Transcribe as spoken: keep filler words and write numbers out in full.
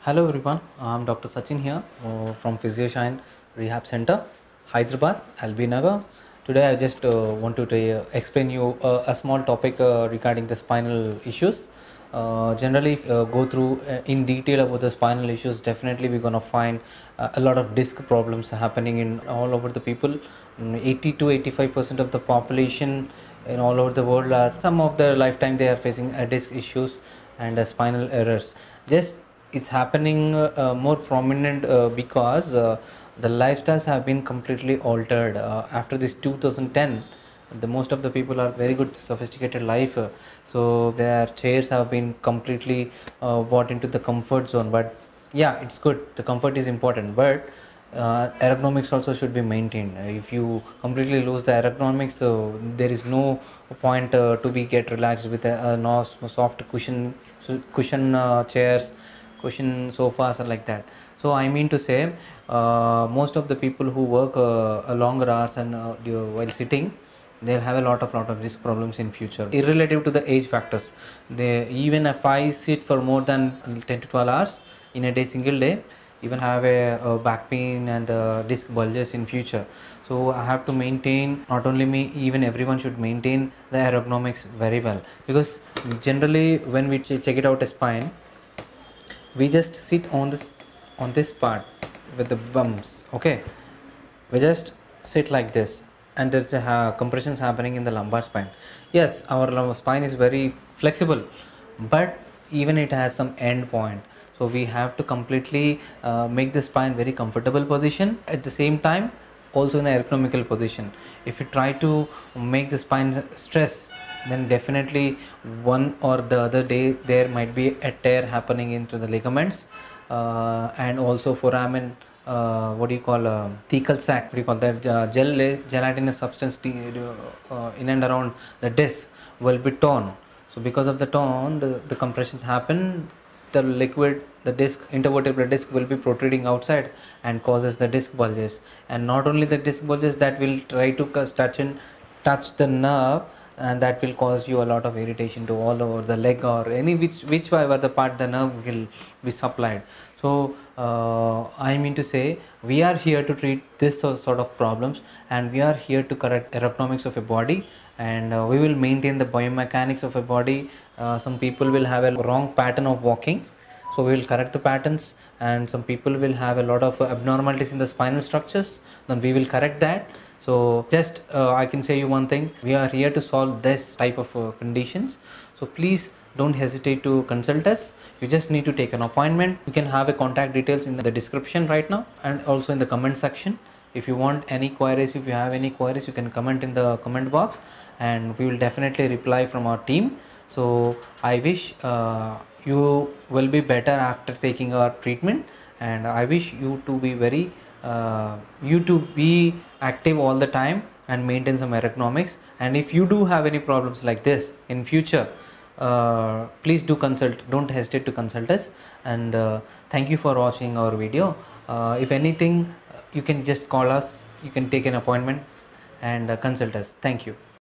Hello everyone, I'm Doctor Sachin here uh, from PhysioShine Rehab Center, Hyderabad, L B Nagar. Today I just uh, want to uh, explain you uh, a small topic uh, regarding the spinal issues. Uh, generally, if, uh, go through uh, in detail about the spinal issues, definitely we're gonna find uh, a lot of disc problems happening in all over the people. Mm, eighty to eighty-five percent of the population in all over the world are some of their lifetime they are facing uh, disc issues and uh, spinal errors. Just it's happening uh, uh, more prominent uh, because uh, the lifestyles have been completely altered uh, after this two thousand ten. The most of the people are very good sophisticated life, uh, so their chairs have been completely uh, brought into the comfort zone. But yeah, it's good, the comfort is important, but uh, ergonomics also should be maintained. Uh, if you completely lose the ergonomics, so there is no point uh, to be get relaxed with a, a no, soft cushion cushion uh, chairs, cushion sofas or like that. So I mean to say, uh, most of the people who work uh, longer hours and uh, while sitting, they'll have a lot of lot of risk problems in future irrelative to the age factors. They, even if I sit for more than ten to twelve hours in a day, single day, even have a, a back pain and uh, disc bulges in future. So I have to maintain, not only me, even everyone should maintain the ergonomics very well, because generally when we ch- check it out a spine, we just sit on this on this part with the bumps. Okay, we just sit like this, and there's a uh, compressions happening in the lumbar spine. Yes, our lumbar spine is very flexible, but even it has some end point. So we have to completely uh, make the spine very comfortable position, at the same time also in the ergonomical position. If you try to make the spine stress, then definitely one or the other day there might be a tear happening into the ligaments, uh, and also foramen, uh, what do you call uh, thecal sac, what do you call that, uh, gel gelatinous substance uh, in and around the disc will be torn. So because of the torn, the, the compressions happen, the liquid, the disc, intervertebral disc will be protruding outside and causes the disc bulges. And not only the disc bulges, that will try to touch and touch the nerve, and that will cause you a lot of irritation to all over the leg or any which whichever the part the nerve will be supplied. So uh, I mean to say, we are here to treat this sort of problems, and we are here to correct ergonomics of a body, and uh, we will maintain the biomechanics of a body. Uh, some people will have a wrong pattern of walking, so we will correct the patterns, and some people will have a lot of abnormalities in the spinal structures, then we will correct that. So just uh, I can say you one thing, we are here to solve this type of uh, conditions. So please don't hesitate to consult us. You just need to take an appointment. You can have a contact details in the description right now, and also in the comment section. If you want any queries, if you have any queries, you can comment in the comment box, and we will definitely reply from our team. So I wish uh, you will be better after taking our treatment, and I wish you to be very uh, you to be active all the time and maintain some ergonomics. And if you do have any problems like this in future, uh, please do consult, don't hesitate to consult us. And uh, thank you for watching our video. Uh, if anything, you can just call us, you can take an appointment and uh, consult us. Thank you.